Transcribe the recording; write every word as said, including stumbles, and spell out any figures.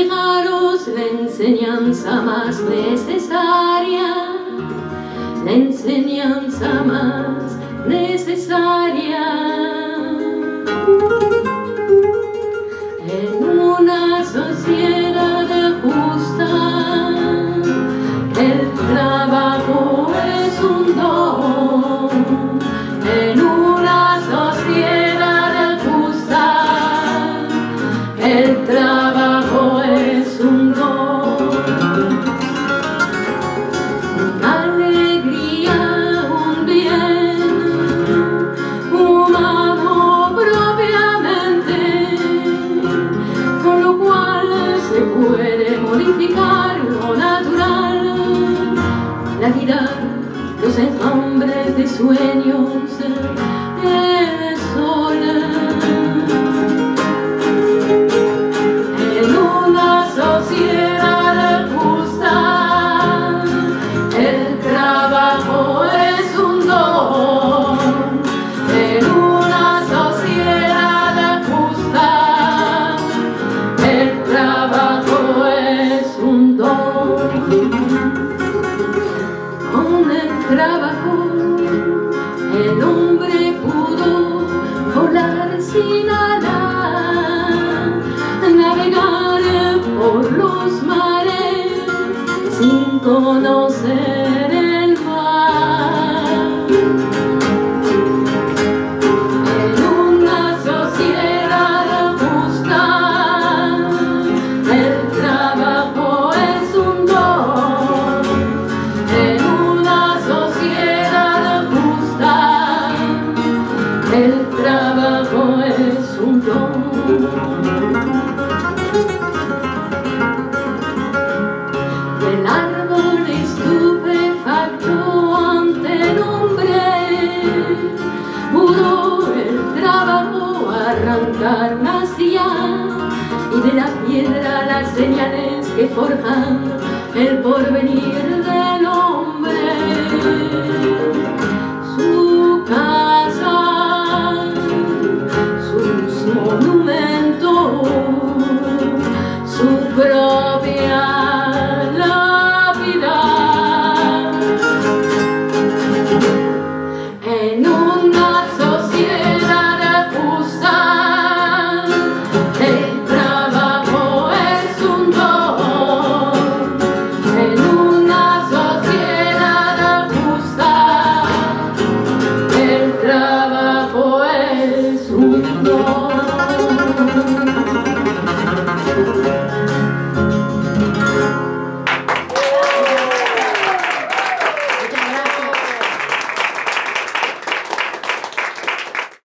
dejaros la enseñanza más necesaria, la enseñanza más necesaria. En una sociedad justa, el trabajo es un don. En una sociedad justa, el trabajo es un don. Una alegría, un bien humano propiamente, con lo cual se puede modificar lo natural, la vida, los enjambres de sueños, el sol. En una sociedad justa, el trabajo es un don. En una sociedad justa, el trabajo es un don. Con el trabajo, el hombre pudo volar sin alas, navegar por los mares sin conocer el mar. En una sociedad justa, el trabajo es un don. En una sociedad justa, el trabajo es un don. El árbol estupefacto ante el hombre pudo el trabajo arrancar una silla, y de la piedra las señales que forjan el porvenir de